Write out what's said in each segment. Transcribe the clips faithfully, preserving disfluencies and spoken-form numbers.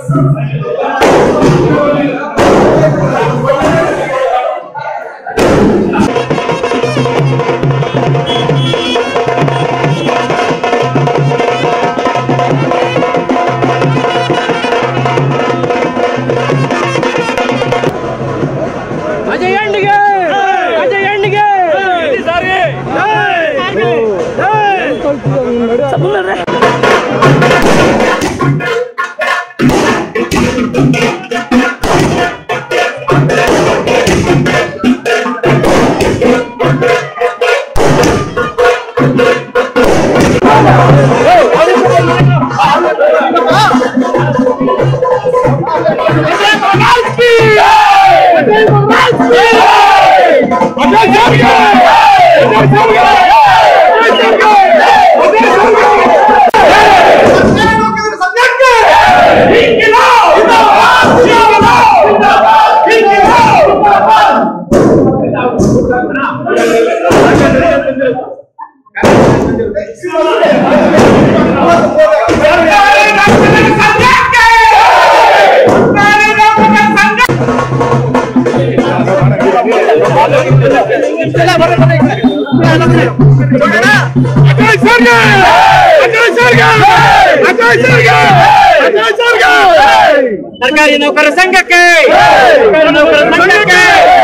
सरकारी नौकर संघ के नौकर संघ के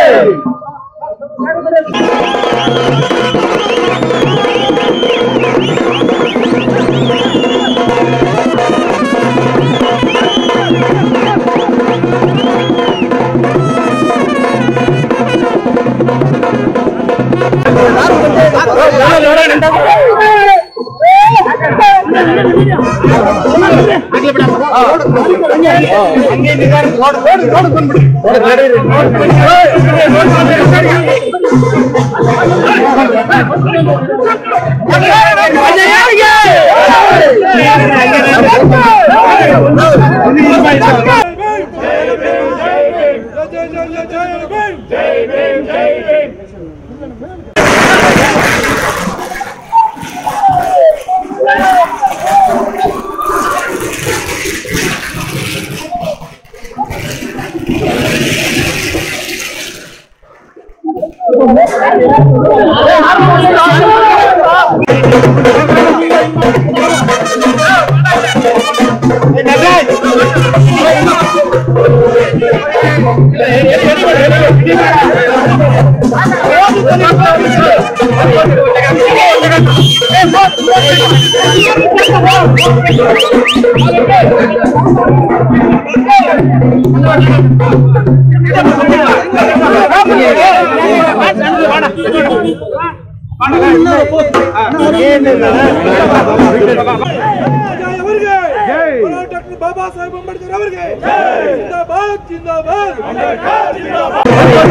बाबा साहेब अंबेडकर ಅವರಿಗೆ ಜಿಂದಾಬಾದ್ ಜಿಂದಾಬಾದ್ ಅಂಬೇಡ್ಕರ್ ಜಿಂದಾಬಾದ್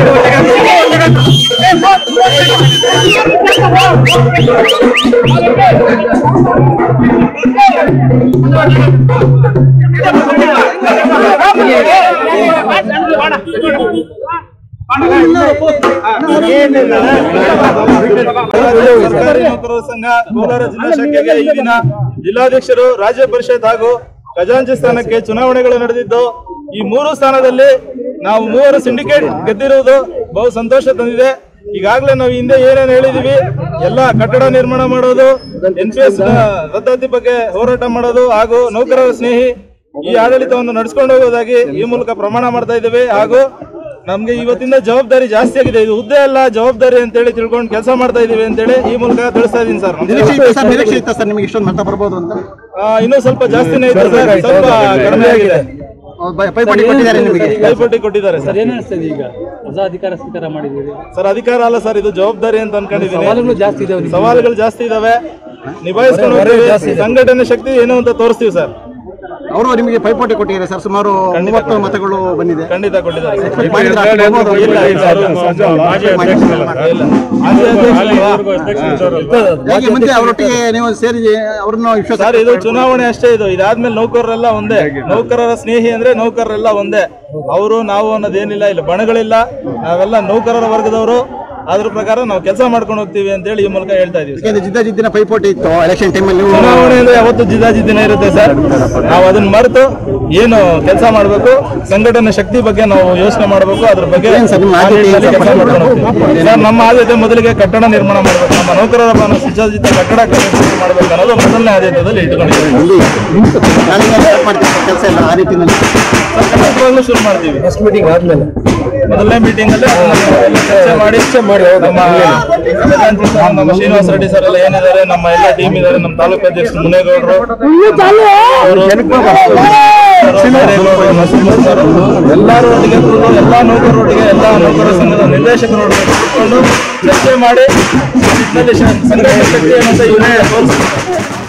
ಸರ್ಕಾರಿ ನೌಕರರ ಸಂಘ ಕೋಲಾರ ಜಿಲ್ಲಾ ಶಾಖೆಗೆ ಈ ದಿನ ಜಿಲ್ಲಾಧ್ಯಕ್ಷರು ರಾಜ್ಯ ಪರಿಷತ್ ಹಾಗೂ ಖಜಾಂಚಿ ಸ್ಥಾನಕ್ಕೆ ಚುನಾವಣೆಗಳು ನಡೆದಿದ್ದು ಈ ಮೂರು ಸ್ಥಾನದಲ್ಲಿ ನಾವು ಮೂವರು ಸಿಂಡಿಕೇಟ್ ಗೆದ್ದಿರುವುದು ಬಹು ಸಂತೋಷ ತಂದಿದೆ. ಈಗಾಗಲೇ ನಾವು ಹಿಂದೆ ಏನೇನು ಹೇಳಿದೀವಿ ಎಲ್ಲ ಕಟ್ಟಡ ನಿರ್ಮಾಣ ಮಾಡೋದು, ಎನ್ ಪಿ ಎಸ್ ರದ್ದಾತಿ ಬಗ್ಗೆ ಹೋರಾಟ ಮಾಡೋದು ಹಾಗೂ ನೌಕರರ ಸ್ನೇಹಿ ಈ ಆಡಳಿತವನ್ನು ನಡೆಸಿಕೊಂಡು ಹೋಗೋದಾಗಿ ಈ ಮೂಲಕ ಪ್ರಮಾಣ ಮಾಡ್ತಾ ಇದ್ದೇವೆ. ಹಾಗೂ ನಮ್ಗೆ ಇವತ್ತಿಂದ ಜವಾಬ್ದಾರಿ ಜಾಸ್ತಿ ಆಗಿದೆ. ಇದು ಹುದ್ದೆ ಅಲ್ಲ ಜವಾಬ್ದಾರಿ ಅಂತ ಹೇಳಿ ತಿಳ್ಕೊಂಡು ಕೆಲಸ ಮಾಡ್ತಾ ಇದೀವಿ ಅಂತ ಹೇಳಿ ಈ ಮೂಲಕ ತಿಳಿಸ್ತಾ ಇದೀನಿ ಸರ್. ನಿಮಗೆ ಇಷ್ಟೊಂದು ಮತ ಬರ್ಬೋದು ಅಂತ ಇನ್ನೂ ಸ್ವಲ್ಪ ಜಾಸ್ತಿನೇ ಇದೆ ಸರ್, ಸ್ವಲ್ಪ ಕಡಿಮೆ ಆಗಿದೆ. ಪೈಪೋಟಿ ಕೊಟ್ಟಿದ್ದಾರೆ ನಿಮಗೆ? ಪೈಪೋಟಿ ಕೊಟ್ಟಿದ್ದಾರೆ ಸರ್. ಏನ್ ಅನಿಸ್ತದೆ ಈಗ ಹೊಸ ಅಧಿಕಾರ ಸ್ವೀಕಾರ ಮಾಡಿದ್ದೀರಿ ಸರ್? ಅಧಿಕಾರ ಅಲ್ಲ ಸರ್, ಇದು ಜವಾಬ್ದಾರಿ ಅಂತ ಅನ್ಕೊಂಡಿದ್ದೀನಿ. ಸವಾಲುಗಳು ಜಾಸ್ತಿ ಇದಾವೆ, ಸವಾಲುಗಳು ಜಾಸ್ತಿ ಇದಾವೆ, ನಿಭಾಯಿಸ್ಕೊಂಡು ಹೋಗ್ತೀವಿ. ಸಂಘಟನೆ ಶಕ್ತಿ ಏನು ಅಂತ ತೋರಿಸ್ತೀವಿ ಸರ್. ಅವರು ನಿಮಗೆ ಪೈಪೋಟಿ ಕೊಟ್ಟಿದ್ದಾರೆ ಸರ್, ಸುಮಾರು ಮೂವತ್ತು ಮತಗಳು ಬಂದಿದೆ. ಖಂಡಿತ ಕೊಟ್ಟಿದ್ದಾರೆ. ಮುಂದೆ ಅವರೊಟ್ಟಿಗೆ ನೀವು ಸೇರಿ ಅವ್ರನ್ನ ವಿಶ್ವಾಸ ಸರ್, ಇದು ಚುನಾವಣೆ ಅಷ್ಟೇ. ಇದು ಇದಾದ್ಮೇಲೆ ನೌಕರರೆಲ್ಲ ಒಂದೇ, ನೌಕರರ ಸ್ನೇಹಿ ಅಂದ್ರೆ ನೌಕರರೆಲ್ಲ ಒಂದೇ. ಅವರು ನಾವು ಅನ್ನೋದೇನಿಲ್ಲ, ಇಲ್ಲ ಬಣಗಳಿಲ್ಲ, ನಾವೆಲ್ಲ ನೌಕರರ ವರ್ಗದವರು. ಅದ್ರ ಪ್ರಕಾರ ನಾವು ಕೆಲಸ ಮಾಡ್ಕೊಂಡು ಹೋಗ್ತೀವಿ ಅಂತ ಹೇಳಿ ಈ ಮೂಲಕ ಹೇಳ್ತಾ ಇದೀವಿ ಸರ್. ಜಿದ್ದಾಜಿದ್ದಿನ ಪೈಪೋಟಿ ಇತ್ತು ಎಲೆಕ್ಷನ್ ಟೈಮಲ್ಲಿ. ಚುನಾವಣೆ ಅಂದ್ರೆ ಯಾವತ್ತು ಜಿದ್ದಾಜಿದ್ದಿನ ಇರುತ್ತೆ ಸರ್. ನಾವು ಅದನ್ನ ಮರೆತು ಏನು ಕೆಲಸ ಮಾಡಬೇಕು, ಸಂಘಟನೆ ಶಕ್ತಿ ಬಗ್ಗೆ ನಾವು ಯೋಚನೆ ಮಾಡಬೇಕು, ಅದ್ರ ಬಗ್ಗೆ ಕೆಲಸ ಮಾಡ್ಕೊಂಡು ಹೋಗ್ತೀವಿ ಸರ್. ನಮ್ಮ ಆದ್ಯತೆ ಮೊದಲಿಗೆ ಕಟ್ಟಡ ನಿರ್ಮಾಣ ಮಾಡಬೇಕು, ನಮ್ಮ ನೌಕರರ ಸುಸಜ್ಜಿತ ಕಟ್ಟಡ ಮಾಡಬೇಕು ಅನ್ನೋದು ಮೊದಲನೇ ಆದ್ಯತೆಯಲ್ಲಿ ಇಟ್ಕೊಂಡಿದ್ದೀವಿ. ಕೆಲಸ ಇಲ್ಲ ಆ ನಿಟ್ಟಿನಲ್ಲಿ ಶುರು ಮಾಡ್ತೀವಿ. ಮೊದಲನೇ ಮೀಟಿಂಗ್ ಅಲ್ಲಿ ಚರ್ಚೆ ಮಾಡಿ ನಮ್ಮ ನಮ್ಮ ಶ್ರೀನಿವಾಸ ರೆಡ್ಡಿ ಸರ್ ಎಲ್ಲ ಏನಿದ್ದಾರೆ, ನಮ್ಮ ಎಲ್ಲ ಟೀಮ್ ಇದ್ದಾರೆ, ನಮ್ಮ ತಾಲೂಕು ಅಧ್ಯಕ್ಷ ಮುನೇಗೌಡರು, ಎಲ್ಲರೊಟ್ಟಿಗೆ ಎಲ್ಲಾ ನೌಕರರೊಟ್ಟಿಗೆ ಎಲ್ಲಾ ನೌಕರ ಸಂಘದ ನಿರ್ದೇಶಕರೊಟ್ಟಿಗೆ ಕೂತ್ಕೊಂಡು ಚರ್ಚೆ ಮಾಡಿ ಸಂಘಟನೆ ಶಕ್ತಿ ಏನಂತ ಇವರೇ ತೋರಿಸ್ತಾರೆ.